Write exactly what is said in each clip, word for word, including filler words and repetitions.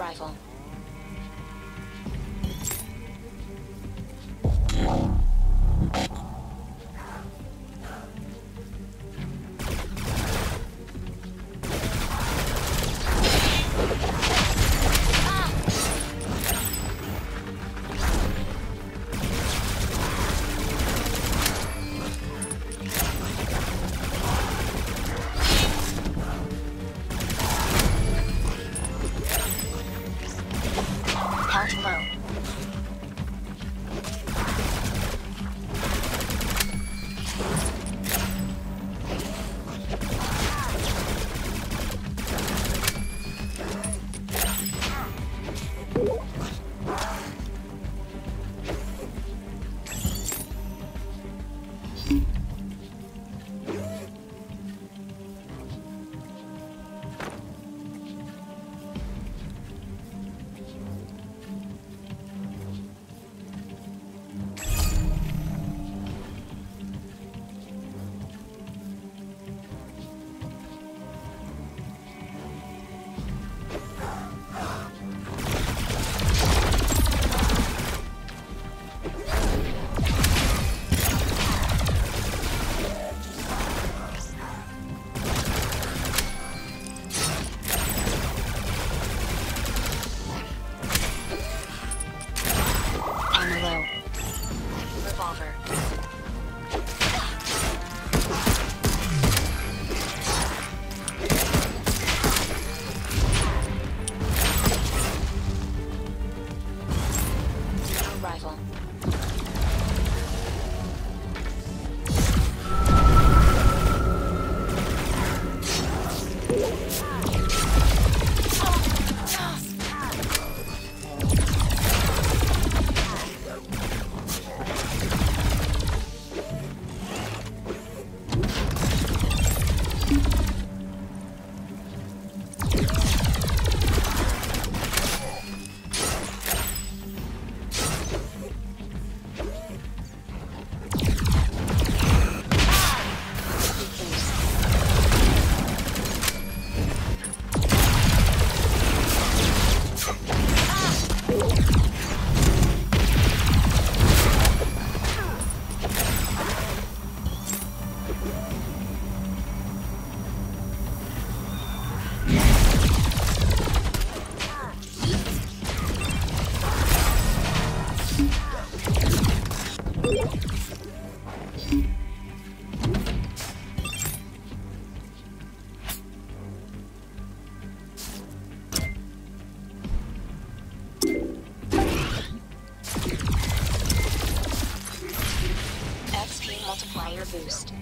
arrival. Health low. Revolver. Rifle. X P multiplier boost.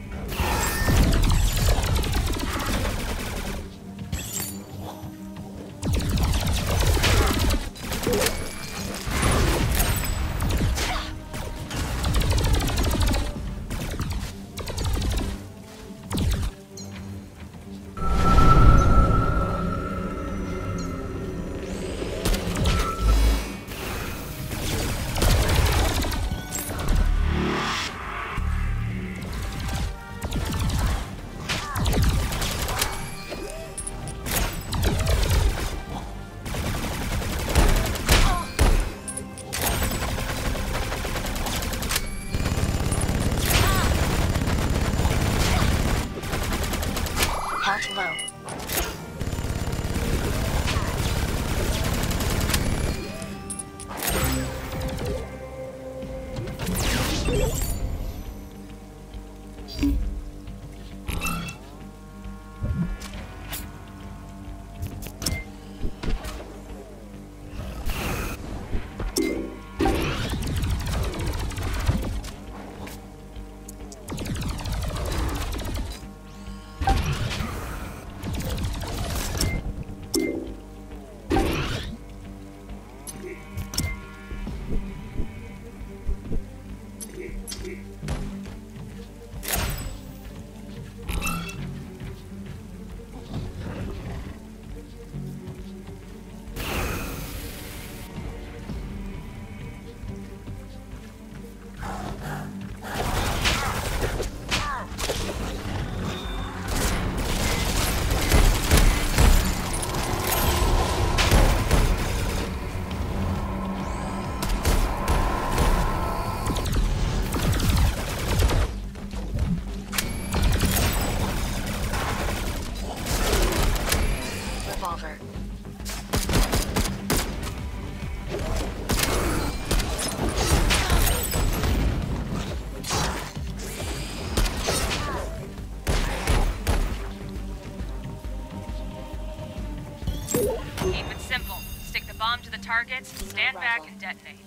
bomb to the target, stand back and detonate.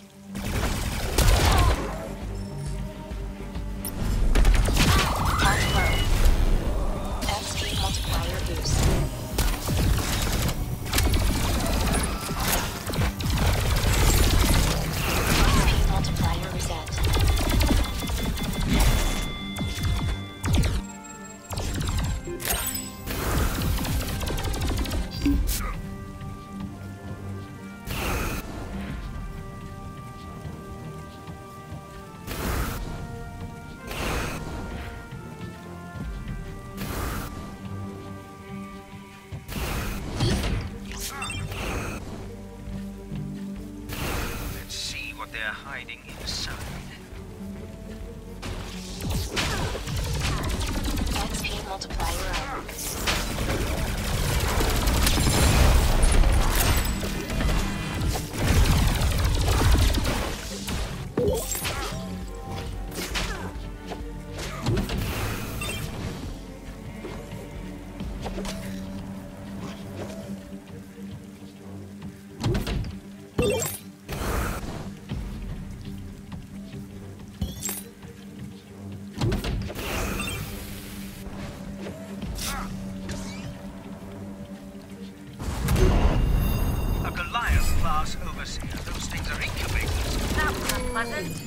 Health low. X P multiplier boost. X P multiplier reset. They're hiding inside. X P multiplier up. Overseer, those things are incubators. That was unpleasant.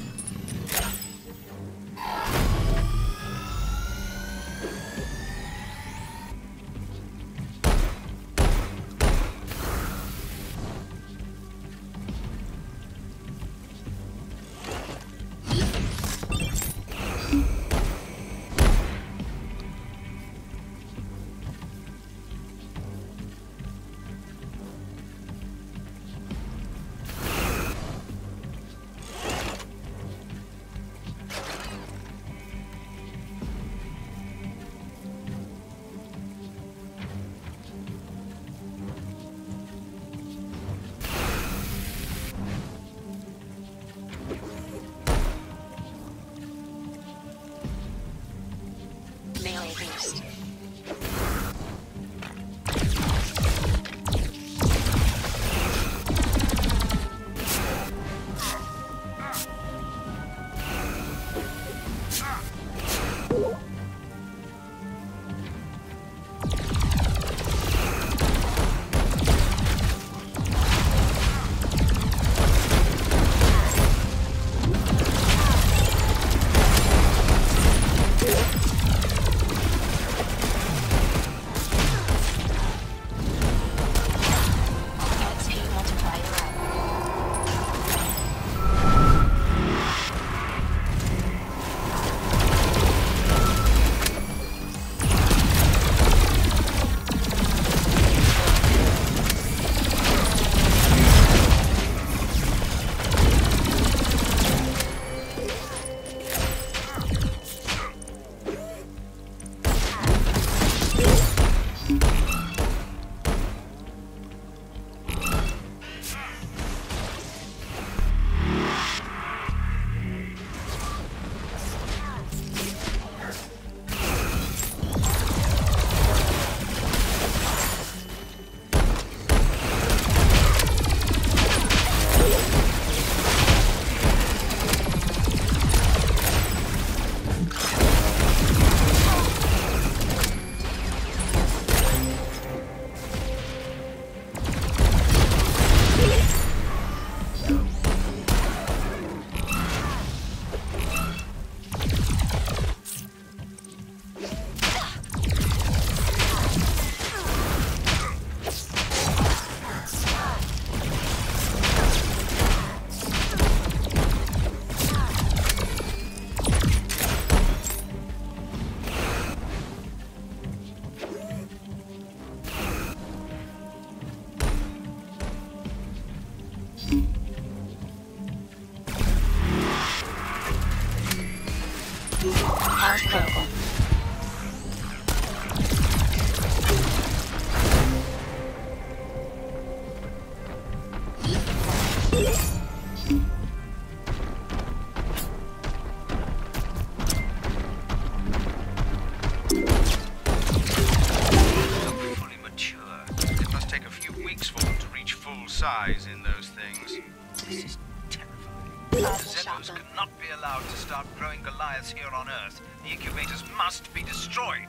size in those things. This is terrifying. The Plasma Xenos shotgun. cannot be allowed to start growing Goliaths here on Earth. The incubators must be destroyed.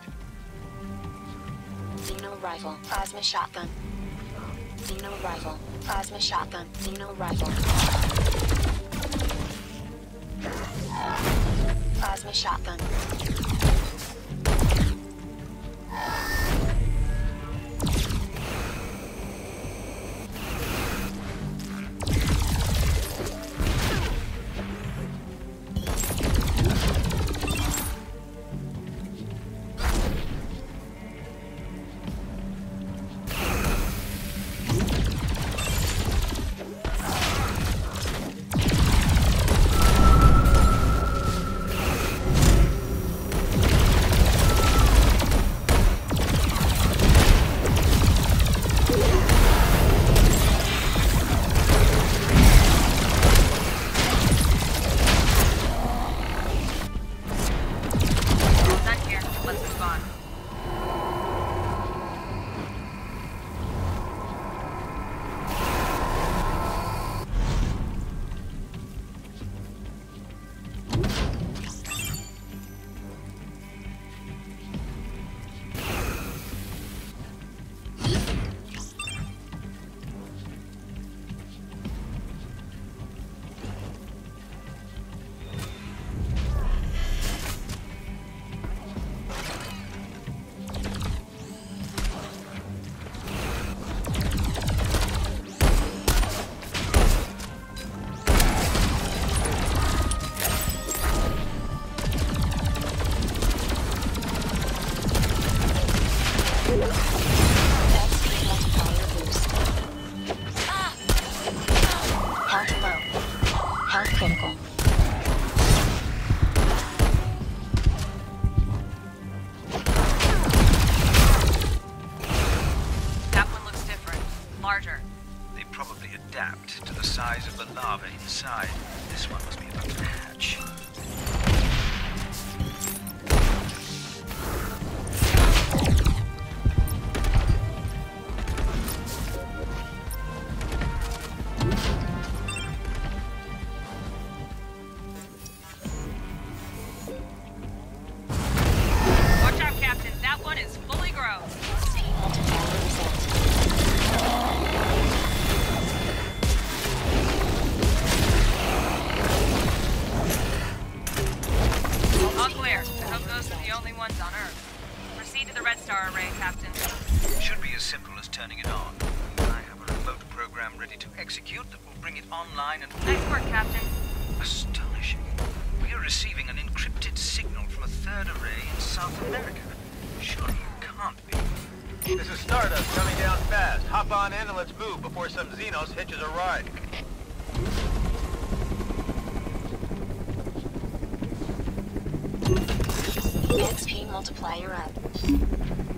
Xeno rifle. Plasma shotgun. Xeno rifle. Plasma shotgun. Xeno rifle. Plasma shotgun. Done here. Let's move on. X P multiplier boost. Health low. Health critical. That one looks different. Larger. They probably adapt to the size of the lava inside. This one must be about to hatch. Watch out, Captain. That one is fully grown. X P multiplier reset. All clear. I hope those are the only ones on Earth. Proceed to the Red Star array, Captain. Should be as simple as turning it on. I have a remote program ready to execute that will bring it online and... Nice work, Captain. Astonishing. We are receiving an encrypted signal from a third array in South America. Surely it can't be. This is Stardust coming down fast. Hop on in and let's move before some Xenos hitches a ride. X P multiplier up.